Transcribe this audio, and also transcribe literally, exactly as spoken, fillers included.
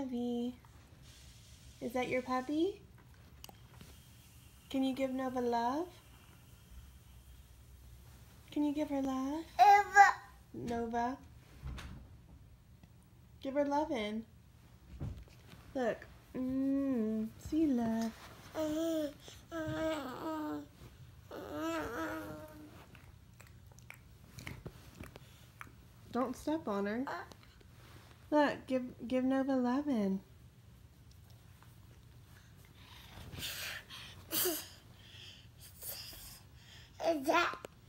Evie. Is that your puppy? Can you give Nova love? Can you give her love? Eva. Nova. Give her lovin'. Look. Mmm. See love. Don't step on her. Look, give give Nova lovin'.